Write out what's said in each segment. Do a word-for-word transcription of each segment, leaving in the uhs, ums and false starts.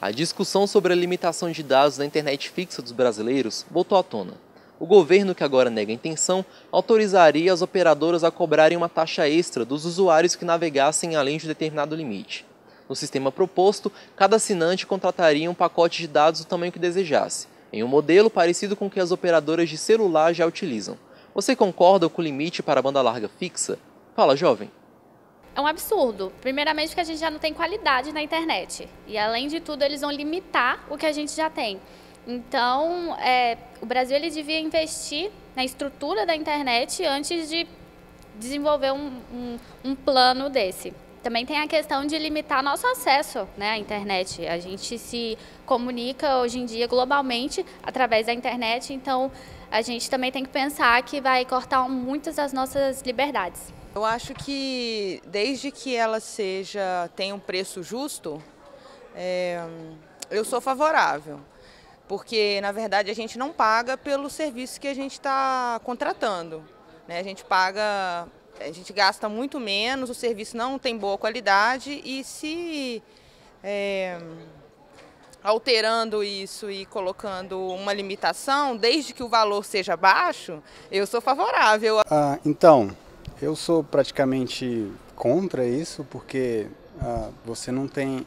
A discussão sobre a limitação de dados na internet fixa dos brasileiros voltou à tona. O governo, que agora nega a intenção, autorizaria as operadoras a cobrarem uma taxa extra dos usuários que navegassem além de determinado limite. No sistema proposto, cada assinante contrataria um pacote de dados do tamanho que desejasse, em um modelo parecido com o que as operadoras de celular já utilizam. Você concorda com o limite para a banda larga fixa? Fala, jovem. É um absurdo. Primeiramente porque a gente já não tem qualidade na internet. E além de tudo, eles vão limitar o que a gente já tem. Então, é, o Brasil ele devia investir na estrutura da internet antes de desenvolver um, um, um plano desse. Também tem a questão de limitar nosso acesso, né, à internet. A gente se comunica hoje em dia globalmente através da internet, então a gente também tem que pensar que vai cortar muitas das nossas liberdades. Eu acho que desde que ela seja tenha um preço justo, é, eu sou favorável. Porque, na verdade, a gente não paga pelo serviço que a gente está contratando, né? A gente paga, a gente gasta muito menos, o serviço não tem boa qualidade e se é, alterando isso e colocando uma limitação, desde que o valor seja baixo, eu sou favorável. Ah, então, eu sou praticamente contra isso, porque ah, você não tem...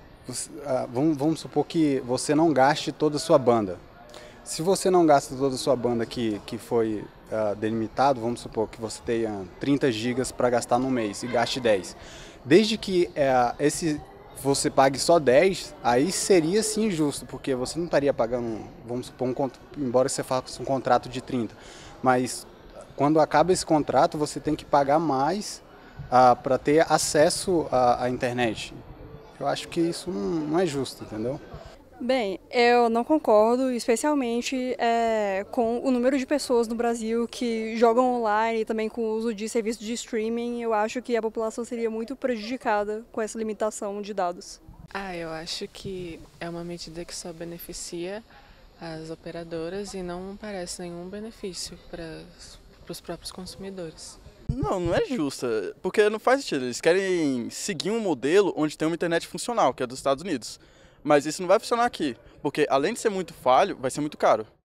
Uh, vamos, vamos supor que você não gaste toda a sua banda. Se você não gasta toda a sua banda que, que foi uh, delimitado, vamos supor que você tenha trinta gigas para gastar no mês e gaste dez. Desde que uh, esse, você pague só dez, aí seria sim justo, porque você não estaria pagando, vamos supor, um, embora você faça um contrato de trinta. Mas quando acaba esse contrato, você tem que pagar mais uh, para ter acesso à, à internet. Eu acho que isso não, não é justo, entendeu? Bem, eu não concordo, especialmente é, com o número de pessoas no Brasil que jogam online e também com o uso de serviços de streaming. Eu acho que a população seria muito prejudicada com essa limitação de dados. Ah, eu acho que é uma medida que só beneficia as operadoras e não parece nenhum benefício para os próprios consumidores. Não, não é justa, porque não faz sentido. Eles querem seguir um modelo onde tem uma internet funcional, que é dos Estados Unidos. Mas isso não vai funcionar aqui, porque além de ser muito falho, vai ser muito caro.